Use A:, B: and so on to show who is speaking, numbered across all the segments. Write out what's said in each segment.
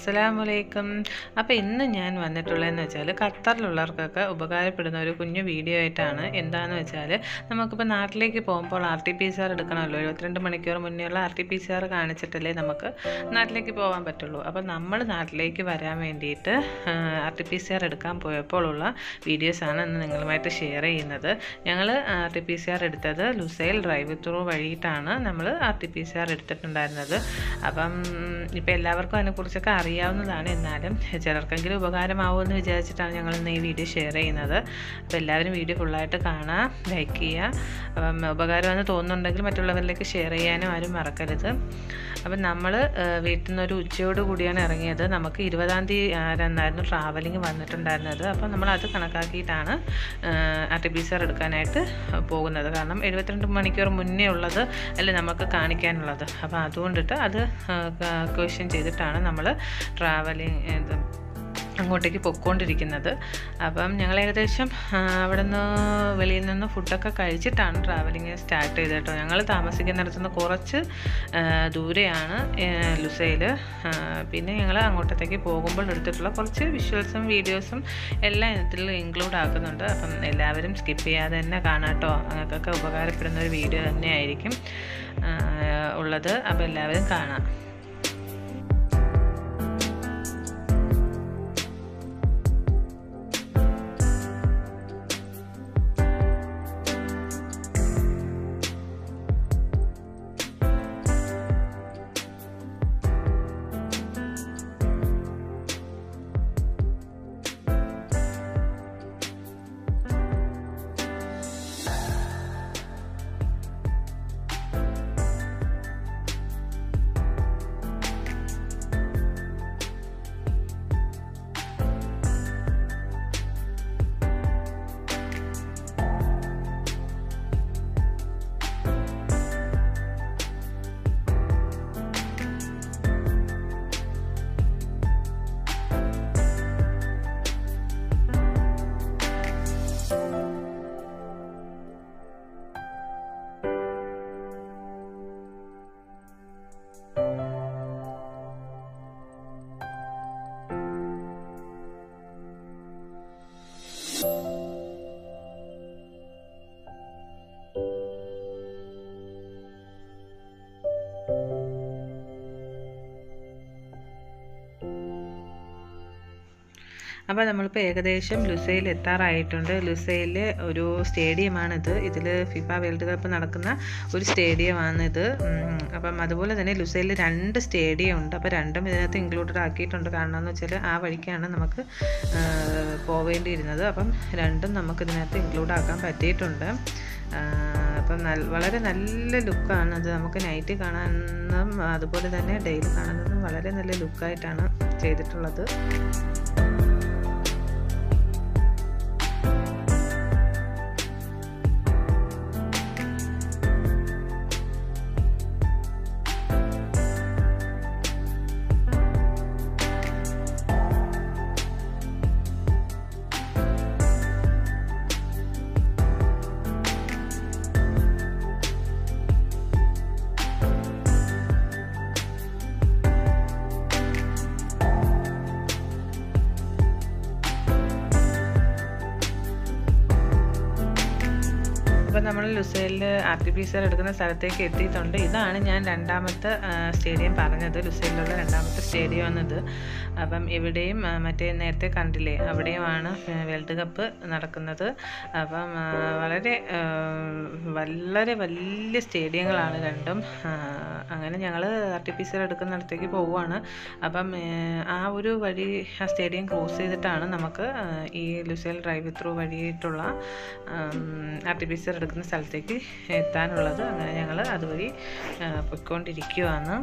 A: അസ്സലാമലൈക്കും. അപ്പോൾ ഇന്ന് ഞാൻ വന്നിട്ടുള്ളതെന്ന് വെച്ചാൽ ഖത്തറിലുള്ളവർക്കൊക്കെ ഉപകാരപ്പെടുന്ന ഒരു കുഞ്ഞു വീഡിയോ ആയിട്ടാണ്. എന്താണെന്ന് വെച്ചാൽ നമുക്കിപ്പോൾ നാട്ടിലേക്ക് പോകുമ്പോൾ RtPCR എടുക്കണമല്ലോ. 72 മണിക്കൂർ മുന്നേയുള്ള RtPCR കാണിച്ചിട്ടല്ലേ നമുക്ക് നാട്ടിലേക്ക് പോകാൻ പറ്റുള്ളൂ. അപ്പോൾ നമ്മൾ നാട്ടിലേക്ക് വരാൻ വേണ്ടിയിട്ട് RtPCR എടുക്കാൻ പോയപ്പോഴുള്ള വീഡിയോസാണ് ഇന്ന് നിങ്ങളുമായിട്ട് ഷെയർ ചെയ്യുന്നത്. ഞങ്ങൾ RtPCR എടുത്തത് ലുസൈൽ ഡ്രൈവ് ത്രൂ വഴിയിട്ടാണ് നമ്മൾ RtPCR എടുത്തിട്ടുണ്ടായിരുന്നത്. അപ്പം ഇപ്പോൾ എല്ലാവർക്കും അതിനെക്കുറിച്ചൊക്കെ അറിയാവുന്നതാണ്. എന്നാലും ചിലർക്കെങ്കിലും ഉപകാരമാവുമെന്ന് വിചാരിച്ചിട്ടാണ് ഞങ്ങൾ ഇന്ന് ഈ വീഡിയോ ഷെയർ ചെയ്യുന്നത്. അപ്പോൾ എല്ലാവരും വീഡിയോ ഫുള്ളായിട്ട് കാണുക, ലൈക്ക് ചെയ്യുക. അപ്പം ഉപകാരമെന്ന് തോന്നുന്നുണ്ടെങ്കിൽ മറ്റുള്ളവരിലേക്ക് ഷെയർ ചെയ്യാനും ആരും മറക്കരുത്. അപ്പം നമ്മൾ വീട്ടിൽ നിന്നൊരു ഉച്ചയോട് കൂടിയാണ് ഇറങ്ങിയത്. നമുക്ക് 20-ാം തീയതി എന്നായിരുന്നു ട്രാവലിംഗ് വന്നിട്ടുണ്ടായിരുന്നത്. അപ്പം നമ്മളത് കണക്കാക്കിയിട്ടാണ് RtPCR എടുക്കാനായിട്ട് പോകുന്നത്. കാരണം 72 മണിക്കൂർ മുന്നേ ഉള്ളത് അല്ലേ നമുക്ക് കാണിക്കാനുള്ളത്. അപ്പോൾ അതുകൊണ്ടിട്ട് അത് ക്വസ്റ്റ്യൻ ചെയ്തിട്ടാണ് നമ്മൾ ട്രാവലിംഗ് അങ്ങോട്ടേക്ക് പൊയ്ക്കൊണ്ടിരിക്കുന്നത്. അപ്പം ഞങ്ങൾ ഏകദേശം അവിടെ നിന്ന് വെളിയിൽ നിന്ന് ഫുഡൊക്കെ കഴിച്ചിട്ടാണ് ട്രാവലിംഗ് സ്റ്റാർട്ട് ചെയ്തത് കേട്ടോ. ഞങ്ങൾ താമസിക്കുന്നിടത്തുനിന്ന് കുറച്ച് ദൂരെയാണ് ലുസൈൽ. പിന്നെ ഞങ്ങൾ അങ്ങോട്ടത്തേക്ക് പോകുമ്പോൾ എടുത്തിട്ടുള്ള കുറച്ച് വിഷ്വൽസും വീഡിയോസും എല്ലാം ഇതിൽ ഇൻക്ലൂഡ് ആക്കുന്നുണ്ട്. അപ്പം എല്ലാവരും സ്കിപ്പ് ചെയ്യാതെ തന്നെ കാണാം കേട്ടോ. അങ്ങനെയൊക്കെ ഉപകാരപ്പെടുന്ന ഒരു വീഡിയോ തന്നെയായിരിക്കും ഉള്ളത്. അപ്പോൾ എല്ലാവരും കാണാം. അപ്പോൾ നമ്മളിപ്പോൾ ഏകദേശം ലുസൈൽ എത്താറായിട്ടുണ്ട്. ലുസൈൽ ഒരു സ്റ്റേഡിയമാണിത്. ഇതിൽ ഫിഫ വേൾഡ് കപ്പ് നടക്കുന്ന ഒരു സ്റ്റേഡിയമാണിത്. അപ്പം അതുപോലെ തന്നെ ലുസൈലിൽ 2 സ്റ്റേഡിയം ഉണ്ട്. അപ്പോൾ രണ്ടും ഇതിനകത്ത് ഇൻക്ലൂഡഡ് ആക്കിയിട്ടുണ്ട്. കാരണം എന്ന് വെച്ചാൽ ആ വഴിക്കാണ് നമുക്ക് പോവേണ്ടിയിരുന്നത്. അപ്പം രണ്ടും നമുക്കിതിനകത്ത് ഇൻക്ലൂഡ് ആക്കാൻ പറ്റിയിട്ടുണ്ട്. അപ്പം വളരെ നല്ല ലുക്കാണ് അത്. നമുക്ക് നൈറ്റ് കാണാനും അതുപോലെ തന്നെ ഡെയിലി കാണുന്നതും വളരെ നല്ല ലുക്കായിട്ടാണ് ചെയ്തിട്ടുള്ളത്. അപ്പോൾ നമ്മൾ ലുസൈലിൽ RtPCR എടുക്കുന്ന സ്ഥലത്തേക്ക് എത്തിയിട്ടുണ്ട്. ഇതാണ് ഞാൻ രണ്ടാമത്തെ സ്റ്റേഡിയം പറഞ്ഞത്. ലുസൈലിലുള്ള രണ്ടാമത്തെ സ്റ്റേഡിയം എന്നത്. അപ്പം ഇവിടെയും മറ്റേ നേരത്തെ കണ്ടില്ലേ, അവിടെയുമാണ് വേൾഡ് കപ്പ് നടക്കുന്നത്. അപ്പം വളരെ വലിയ സ്റ്റേഡിയങ്ങളാണ് രണ്ടും. അങ്ങനെ ഞങ്ങൾ RtPCR എടുക്കുന്നിടത്തേക്ക് പോവുകയാണ്. അപ്പം ആ ഒരു വഴി ആ സ്റ്റേഡിയം ക്രോസ് ചെയ്തിട്ടാണ് നമുക്ക് ഈ ലുസൈൽ ഡ്രൈവ് ത്രൂ വഴിയിട്ടുള്ള RtPCR എടുക്കുന്ന സ്ഥലത്തേക്ക് എത്താനുള്ളത്. അങ്ങനെ ഞങ്ങൾ അതുവഴി പോയിക്കൊണ്ടിരിക്കുകയാണ്.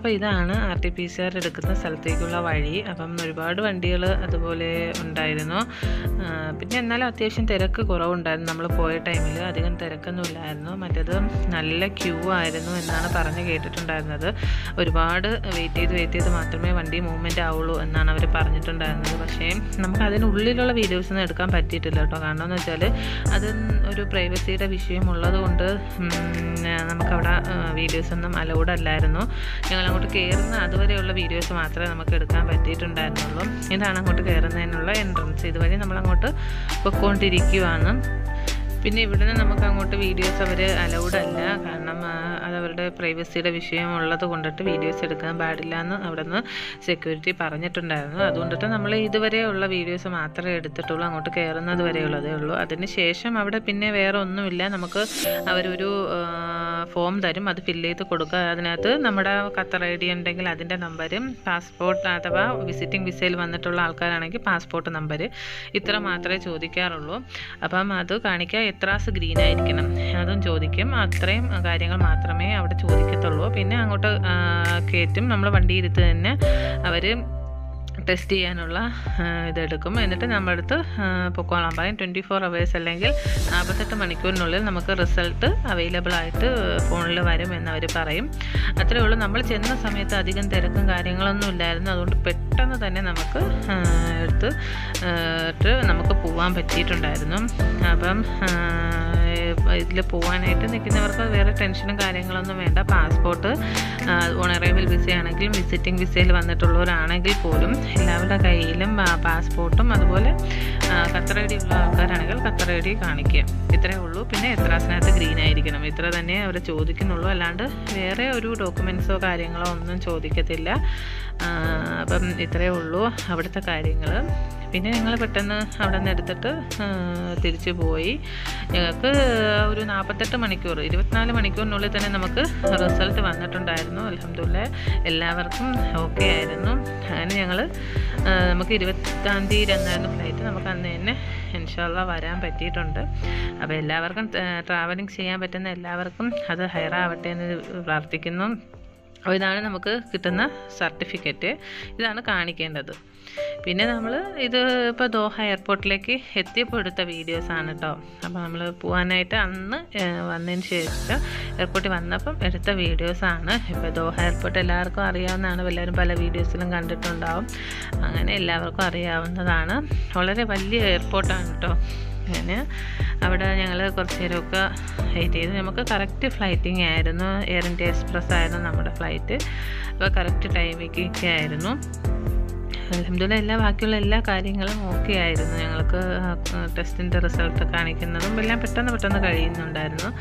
A: അപ്പോൾ ഇതാണ് RTPCR എടുക്കുന്ന സ്ഥലത്തേക്കുള്ള വഴി. അപ്പം ഒരുപാട് വണ്ടികൾ അതുപോലെ ഉണ്ടായിരുന്നു. പിന്നെ എന്നാലും അത്യാവശ്യം തിരക്ക് കുറവുണ്ടായിരുന്നു. നമ്മൾ പോയ ടൈമിൽ അധികം തിരക്കൊന്നും ഇല്ലായിരുന്നു. മറ്റേത് നല്ല ക്യൂ ആയിരുന്നു എന്നാണ് പറഞ്ഞ് കേട്ടിട്ടുണ്ടായിരുന്നത്. ഒരുപാട് വെയിറ്റ് ചെയ്ത് മാത്രമേ വണ്ടി മൂവ്മെൻറ്റ് ആവുള്ളൂ എന്നാണ് അവർ പറഞ്ഞിട്ടുണ്ടായിരുന്നത്. പക്ഷേ നമുക്ക് അതിനുള്ളിലുള്ള വീഡിയോസൊന്നും എടുക്കാൻ പറ്റിയിട്ടില്ല കേട്ടോ. കാരണം എന്ന് വെച്ചാൽ അത് ഒരു പ്രൈവസിയുടെ വിഷയമുള്ളത് കൊണ്ട് നമുക്കവിടെ വീഡിയോസൊന്നും അലൗഡ് അല്ലായിരുന്നു. ഞങ്ങളങ്ങോട്ട് കയറുന്ന അതുവരെയുള്ള വീഡിയോസ് മാത്രമേ നമുക്ക് എടുക്കാൻ പറ്റിയിട്ടുണ്ടായിരുന്നുള്ളൂ. ഇതാണ് അങ്ങോട്ട് കയറുന്നതിനുള്ള എൻട്രൻസ്. ഇതുവഴി നമ്മളങ്ങോട്ട് പൊയ്ക്കൊണ്ടിരിക്കുകയാണ്. പിന്നെ ഇവിടുന്ന് നമുക്ക് അങ്ങോട്ട് വീഡിയോസ് അവർ അലൗഡ് അല്ല. കാരണം അതവരുടെ പ്രൈവസിയുടെ വിഷയമുള്ളത് കൊണ്ടിട്ട് വീഡിയോസ് എടുക്കാൻ പാടില്ല എന്ന് അവിടെ നിന്ന് സെക്യൂരിറ്റി പറഞ്ഞിട്ടുണ്ടായിരുന്നു. അതുകൊണ്ടിട്ട് നമ്മൾ ഇതുവരെയുള്ള വീഡിയോസ് മാത്രമേ എടുത്തിട്ടുള്ളൂ. അങ്ങോട്ട് കയറുന്നത് വരെയുള്ളതേ ഉള്ളൂ. അതിന് ശേഷം അവിടെ പിന്നെ വേറെ ഒന്നുമില്ല. നമുക്ക് അവരൊരു ഫോം തരും, അത് ഫില്ല് ചെയ്ത് കൊടുക്കുക. അതിനകത്ത് നമ്മുടെ ഖത്തർ ID ഉണ്ടെങ്കിൽ അതിൻ്റെ നമ്പരും, പാസ്പോർട്ട് അഥവാ വിസിറ്റിംഗ് വിസയിൽ വന്നിട്ടുള്ള ആൾക്കാരാണെങ്കിൽ പാസ്പോർട്ട് നമ്പർ, ഇത്ര മാത്രമേ ചോദിക്കാറുള്ളൂ. അപ്പം അത് കാണിക്കുക. എത്രാസ് ഗ്രീൻ ആയിരിക്കണം അതും ചോദിക്കും. അത്രയും കാര്യങ്ങൾ മാത്രമേ അവിടെ ചോദിക്കത്തുള്ളൂ. പിന്നെ അങ്ങോട്ട് കയറ്റും. നമ്മൾ വണ്ടിയിരുത്ത് തന്നെ അവർ ടെസ്റ്റ് ചെയ്യാനുള്ള ഇതെടുക്കും. എന്നിട്ട് നമ്മളടുത്ത് പൊക്കോളാൻ പറയും. 24 hours അല്ലെങ്കിൽ 48 മണിക്കൂറിനുള്ളിൽ നമുക്ക് റിസൾട്ട് അവൈലബിൾ ആയിട്ട് ഫോണിൽ വരും എന്നവർ പറയും. അത്രയേ ഉള്ളൂ. നമ്മൾ ചെന്ന സമയത്ത് അധികം തിരക്കും കാര്യങ്ങളൊന്നും ഇല്ലായിരുന്നു. അതുകൊണ്ട് പെട്ടെന്ന് തന്നെ നമുക്ക് എടുത്തിട്ട് നമുക്ക് പോകാൻ പറ്റിയിട്ടുണ്ടായിരുന്നു. അപ്പം ഇതിൽ പോകാനായിട്ട് നിൽക്കുന്നവർക്ക് വേറെ ടെൻഷനും കാര്യങ്ങളൊന്നും വേണ്ട. പാസ്പോർട്ട് ഓൺ അറൈവൽ വിസയാണെങ്കിലും വിസിറ്റിംഗ് വിസയിൽ വന്നിട്ടുള്ളവരാണെങ്കിൽ പോലും എല്ലാവരുടെ കയ്യിലും പാസ്പോർട്ടും അതുപോലെ ഖത്തർ ID ഉള്ള ആൾക്കാരാണെങ്കിൽ ഖത്തർ ID കാണിക്കുക. ഇത്രയേ ഉള്ളൂ. പിന്നെ എത്രാസിനകത്ത് ഗ്രീൻ ആയിരിക്കണം, ഇത്ര തന്നെ അവർ ചോദിക്കുന്നുള്ളൂ. അല്ലാണ്ട് വേറെ ഒരു ഡോക്യുമെൻറ്റ്സോ കാര്യങ്ങളോ ഒന്നും ചോദിക്കത്തില്ല. അപ്പം ഇത്രയേ ഉള്ളൂ അവിടുത്തെ കാര്യങ്ങൾ. പിന്നെ ഞങ്ങൾ പെട്ടെന്ന് അവിടെ നിന്ന് എടുത്തിട്ട് തിരിച്ചു പോയി. ഞങ്ങൾക്ക് ഒരു 48 മണിക്കൂർ 24 മണിക്കൂറിനുള്ളിൽ തന്നെ നമുക്ക് റിസൾട്ട് വന്നിട്ടുണ്ടായിരുന്നു. അൽഹംദുലില്ലാഹ് എല്ലാവർക്കും ഓക്കെ ആയിരുന്നു. അങ്ങനെ ഞങ്ങൾ നമുക്ക് 20-ാം തീയതി എന്നായിരുന്നു ഫ്ലൈറ്റ്. നമുക്ക് അന്ന് തന്നെ ഇൻഷാ അല്ലാഹ് വരാൻ പറ്റിയിട്ടുണ്ട്. അപ്പോൾ എല്ലാവർക്കും ട്രാവലിംഗ് ചെയ്യാൻ പറ്റുന്ന എല്ലാവർക്കും അത് ഹൈറാവട്ടെ എന്ന് പ്രാർത്ഥിക്കുന്നു. അപ്പോൾ ഇതാണ് നമുക്ക് കിട്ടുന്ന സർട്ടിഫിക്കറ്റ്. ഇതാണ് കാണിക്കേണ്ടത്. പിന്നെ നമ്മൾ ഇത് ഇപ്പോൾ ദോഹ എയർപോർട്ടിലേക്ക് എത്തിയപ്പോൾ എടുത്ത വീഡിയോസാണ് കേട്ടോ. അപ്പോൾ നമ്മൾ പോകാനായിട്ട് അന്ന് വന്നതിന് ശേഷം എയർപോർട്ടിൽ വന്നപ്പം എടുത്ത വീഡിയോസാണ്. ഇപ്പോൾ ദോഹ എയർപോർട്ട് എല്ലാവർക്കും അറിയാവുന്നതാണ്. എല്ലാവരും പല വീഡിയോസിലും കണ്ടിട്ടുണ്ടാവും. അങ്ങനെ എല്ലാവർക്കും അറിയാവുന്നതാണ്. വളരെ വലിയ എയർപോർട്ടാണ് കേട്ടോ. അങ്ങനെ അവിടെ ഞങ്ങൾ കുറച്ച് നേരമൊക്കെ വെയിറ്റ് ചെയ്തു. നമുക്ക് കറക്റ്റ് ഫ്ലൈറ്റിംഗ് ആയിരുന്നു. എയർ ഇന്ത്യ എക്സ്പ്രസ് ആയിരുന്നു നമ്മുടെ ഫ്ലൈറ്റ്. അപ്പോൾ കറക്റ്റ് ടൈമിലേക്ക് ആയിരുന്നു. അൽഹംദുലില്ലാഹ് ബാക്കിയുള്ള എല്ലാ കാര്യങ്ങളും ഓക്കെ ആയിരുന്നു. ഞങ്ങൾക്ക് ടെസ്റ്റിൻ്റെ റിസൾട്ട് കാണിക്കുന്നതും എല്ലാം പെട്ടെന്ന് കഴിയുന്നുണ്ടായിരുന്നു.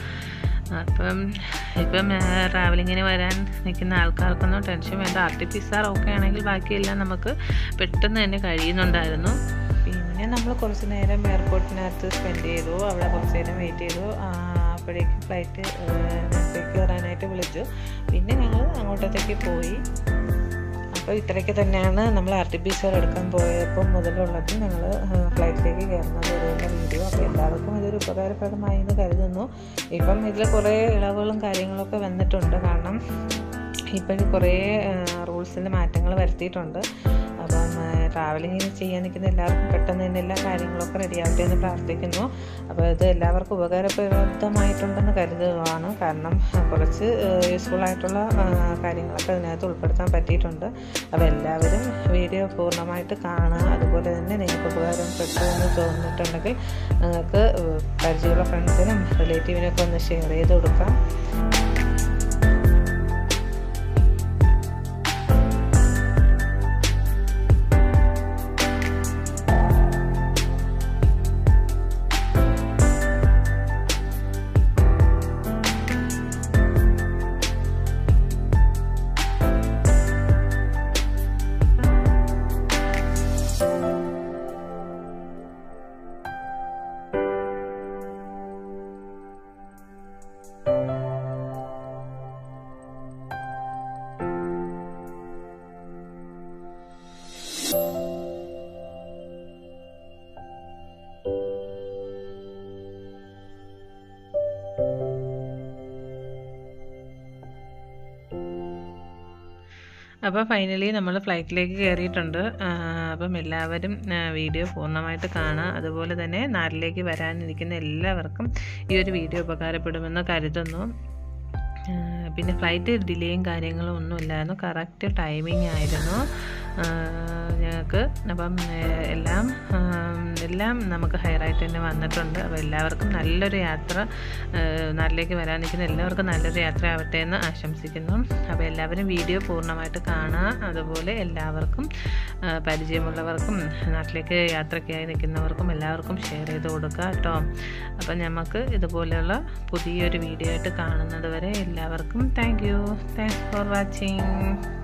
A: ഇപ്പം ട്രാവലിങ്ങിന് വരാൻ നിൽക്കുന്ന ആൾക്കാർക്കൊന്നും ടെൻഷൻ വേണ്ട. RTPCR ഓക്കെ ആണെങ്കിൽ ബാക്കിയെല്ലാം നമുക്ക് പെട്ടെന്ന് തന്നെ കഴിയുന്നുണ്ടായിരുന്നു. പിന്നെ നമ്മൾ കുറച്ച് നേരം എയർപോർട്ടിനകത്ത് സ്പെൻഡ് ചെയ്തു. അവിടെ കുറച്ച് നേരം വെയിറ്റ് ചെയ്തു. അപ്പോഴേക്കും ഫ്ലൈറ്റ് കയറാനായിട്ട് വിളിച്ചു. പിന്നെ ഞങ്ങൾ അങ്ങോട്ടത്തേക്ക് പോയി. അപ്പോൾ ഇത്രയൊക്കെ തന്നെയാണ് നമ്മൾ RTPCR എടുക്കാൻ പോയപ്പോൾ മുതലുള്ളത്. ഞങ്ങൾ ഫ്ലൈറ്റിലേക്ക് കയറുന്നത് വരെയുള്ള വീഡിയോ. അപ്പോൾ എല്ലാവർക്കും ഇതൊരു ഉപകാരപ്രദമായി എന്ന് കരുതുന്നു. ഇപ്പം ഇതിൽ കുറേ ഇളവുകളും കാര്യങ്ങളൊക്കെ വന്നിട്ടുണ്ട്. കാരണം ഇപ്പം കുറേ റൂൾസിൽ മാറ്റങ്ങൾ വരുത്തിയിട്ടുണ്ട്. അപ്പം ട്രാവലിംഗ് ചെയ്യാൻ നിൽക്കുന്ന എല്ലാവർക്കും പെട്ടെന്ന് തന്നെ എല്ലാ കാര്യങ്ങളൊക്കെ റെഡിയാവട്ടെ എന്ന് പ്രാർത്ഥിക്കുന്നു. അപ്പോൾ ഇത് എല്ലാവർക്കും ഉപകാരപ്രദമായിട്ടുണ്ടെന്ന് കരുതുകയാണ്. കാരണം കുറച്ച് യൂസ്ഫുള്ളായിട്ടുള്ള കാര്യങ്ങളൊക്കെ അതിനകത്ത് ഉൾപ്പെടുത്താൻ പറ്റിയിട്ടുണ്ട്. അപ്പോൾ എല്ലാവരും വീഡിയോ പൂർണ്ണമായിട്ട് കാണുക. അതുപോലെ തന്നെ നിങ്ങൾക്ക് ഉപകാരപ്പെട്ടു എന്ന് തോന്നിയിട്ടുണ്ടെങ്കിൽ നിങ്ങൾക്ക് പരിചയമുള്ള ഫ്രണ്ട്സിനും റിലേറ്റീവിനൊക്കെ ഒന്ന് ഷെയർ ചെയ്ത് കൊടുക്കാം. അപ്പോൾ ഫൈനലി നമ്മൾ ഫ്ലൈറ്റിലേക്ക് കയറിയിട്ടുണ്ട്. അപ്പം എല്ലാവരും വീഡിയോ പൂർണ്ണമായിട്ട് കാണുക. അതുപോലെ തന്നെ നാട്ടിലേക്ക് വരാനിരിക്കുന്ന എല്ലാവർക്കും ഈ ഒരു വീഡിയോ ഉപകാരപ്പെടുമെന്ന് കരുതുന്നു. പിന്നെ ഫ്ലൈറ്റ് ഡിലേയും കാര്യങ്ങളും ഒന്നുമില്ലായിരുന്നു, കറക്റ്റ് ടൈമിംഗ് ആയിരുന്നു ഞങ്ങൾക്ക്. അപ്പം എല്ലാം നമുക്ക് ഹൈറായിട്ട് തന്നെ വന്നിട്ടുണ്ട്. അപ്പോൾ എല്ലാവർക്കും നല്ലൊരു യാത്ര, നാട്ടിലേക്ക് വരാൻ നിൽക്കുന്ന എല്ലാവർക്കും നല്ലൊരു യാത്ര ആവട്ടെ എന്ന് ആശംസിക്കുന്നു. അപ്പോൾ എല്ലാവരും വീഡിയോ പൂർണ്ണമായിട്ട് കാണുക. അതുപോലെ എല്ലാവർക്കും പരിചയമുള്ളവർക്കും നാട്ടിലേക്ക് യാത്രയ്ക്കായി നിൽക്കുന്നവർക്കും എല്ലാവർക്കും ഷെയർ ചെയ്ത് കൊടുക്കുക കേട്ടോ. അപ്പം നമുക്ക് ഇതുപോലെയുള്ള പുതിയൊരു വീഡിയോ ആയിട്ട് കാണുന്നത് വരെ എല്ലാവർക്കും താങ്ക്സ് ഫോർ വാച്ചിങ്.